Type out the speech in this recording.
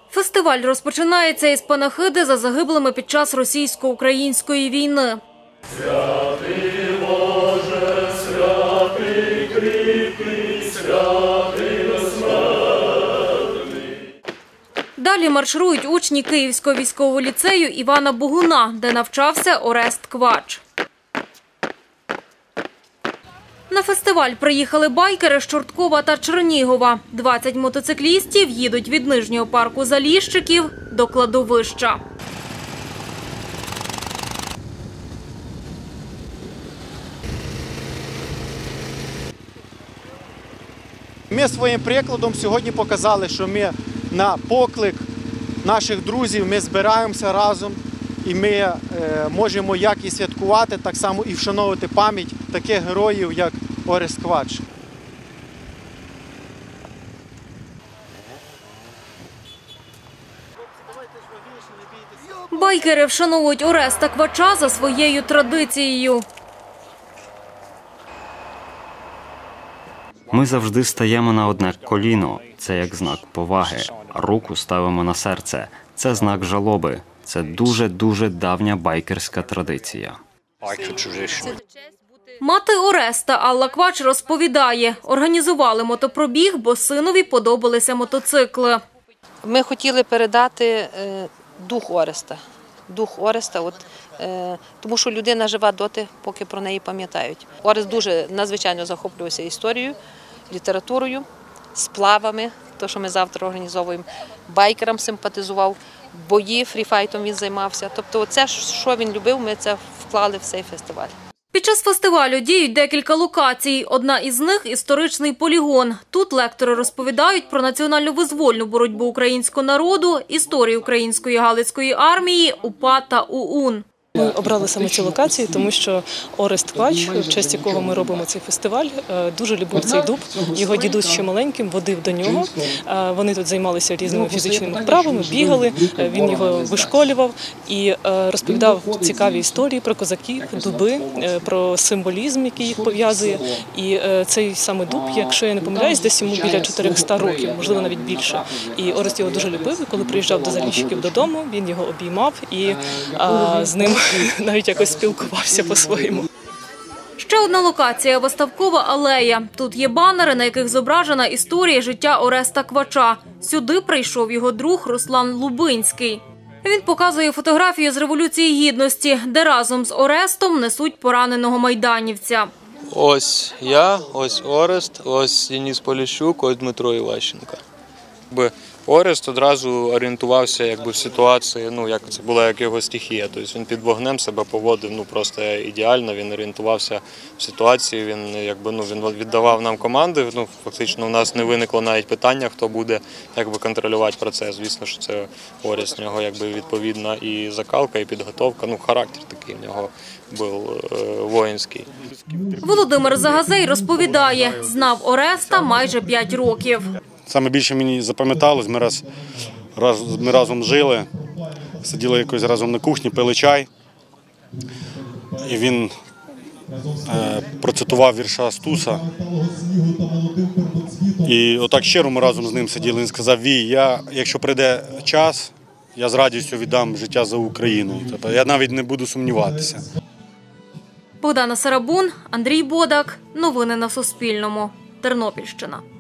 Фестиваль розпочинається із панахиди за загиблими під час російсько-української війни. Святий Боже, святий кріпкий, святий безсмертний. Далі марширують учні Київського військового ліцею Івана Богуна, де навчався Орест Квач. На фестиваль приїхали байкери з Чорткова та Чернігова. 20 мотоциклістів їдуть від Нижнього парку Заліщиків до кладовища. Ми своїм прикладом сьогодні показали, що ми на поклик наших друзів ми збираємося разом і ми можемо як і святкувати, так само і вшановувати пам'ять таких героїв, як Орест Квач. Байкери вшановують Ореста Квача за своєю традицією. Ми завжди стаємо на одне коліно. Це як знак поваги. Руку ставимо на серце. Це знак жалоби. Це дуже-дуже давня байкерська традиція. Мати Ореста Алла Квач розповідає, організували мотопробіг, бо синові подобалися мотоцикли. Ми хотіли передати дух Ореста, тому що людина жива доти, поки про неї пам'ятають. Орест дуже надзвичайно захоплювався історією, літературою, сплавами, те, що ми завтра організовуємо, байкерам симпатизував, бої, фріфайтом він займався. Тобто це, що він любив, ми це вклали в цей фестиваль. Під час фестивалю діють декілька локацій. Одна із них – історичний полігон. Тут лектори розповідають про національно-визвольну боротьбу українського народу, історію української Галицької армії, УПА та ОУН. Ми обрали саме цю локацію, тому що Орест Квач, в честь якого ми робимо цей фестиваль, дуже любив цей дуб. Його дідусь ще маленьким водив до нього. Вони тут займалися різними фізичними вправами, бігали, він його вишколював і розповідав цікаві історії про козаків, дуби, про символізм, який їх пов'язує. І цей саме дуб, якщо я не помиляюсь, десь йому біля 400 років, можливо навіть більше. І Орест його дуже любив, і коли приїжджав до Заліщиків додому, він його обіймав і з ним навіть якось спілкувався по-своєму. Ще одна локація – Виставкова алея. Тут є банери, на яких зображена історія життя Ореста Квача. Сюди прийшов його друг Руслан Лубинський. Він показує фотографію з Революції Гідності, де разом з Орестом несуть пораненого майданівця. Ось я, ось Орест, ось Денис Поліщук, ось Дмитро Іващенко. Орест одразу орієнтувався в ситуації, як це була як його стихія. Тобто він під вогнем себе поводив просто ідеально, він орієнтувався в ситуації, він віддавав нам команди. Фактично у нас не виникло навіть питання, хто буде контролювати процес. Звісно, що це Орест, в нього відповідна і закалка, і підготовка, характер такий в нього був воїнський. Володимир Загазей розповідає, знав Ореста майже 5 років. Саме більше мені запам'яталось, ми разом жили, сиділи якось разом на кухні, пили чай. І він процитував вірша Стуса. І отак щиро ми разом з ним сиділи. Він сказав: «Вій, якщо прийде час, я з радістю віддам життя за Україну. Я навіть не буду сумніватися». Богдана Сарабун, Андрій Бодак. Новини на Суспільному. Тернопільщина.